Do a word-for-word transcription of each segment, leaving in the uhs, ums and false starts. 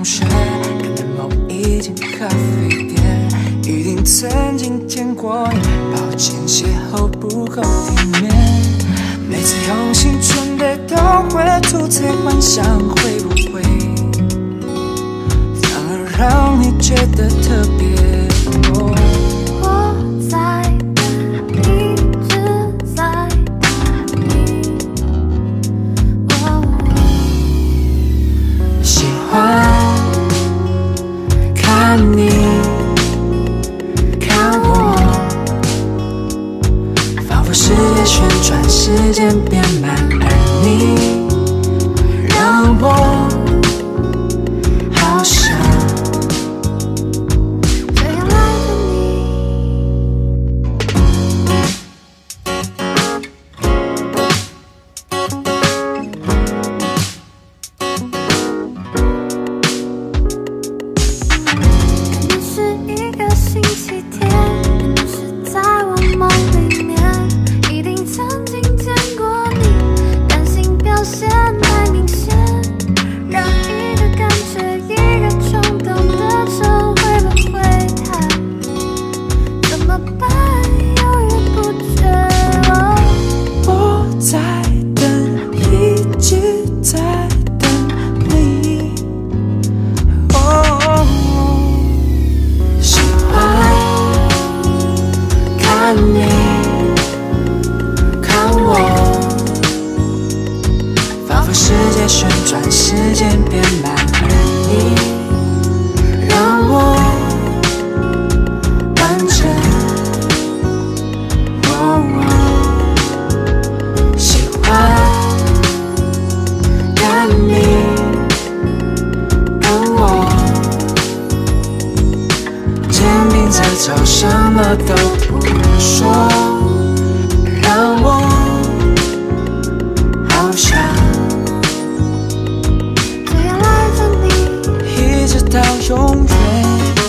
同学，看的某一间咖啡店，一定曾经见过你，抱歉邂逅不够体面。每次用心准备都会吐槽幻想，会不会反而让你觉得特别？哦我在等，一直在等你。哦， 喜欢看你看我，仿佛世界旋转，时间变慢，而你让我好想这样赖着你。可能是一个星期天，可能是在我梦里面，一定曾经见过你，担心表现太明显，让一个感觉一个冲动的车会不会太怎么办？犹豫不决。哦， 我在等，一直在等你。哦，喜欢看你看我，仿佛世界旋转，时间变慢，而你让我完整。哦，喜欢看你跟我，肩并着走，什么都不说，让我好想这样赖着你。 一直到永远。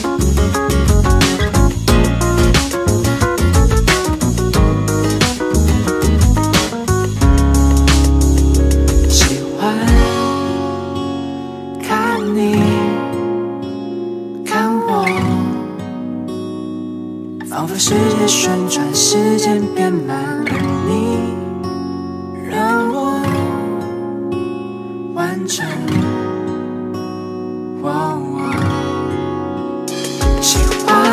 喜欢看你看我，仿佛世界旋转，时间变慢，而你让我完整。哦，喜欢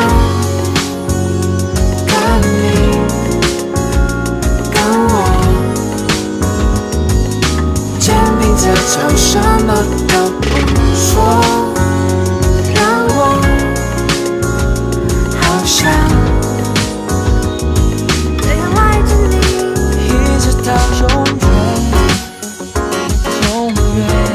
看你跟我，肩并着走，什么都不说，让我好想这样赖着你。 一直到永远，永远。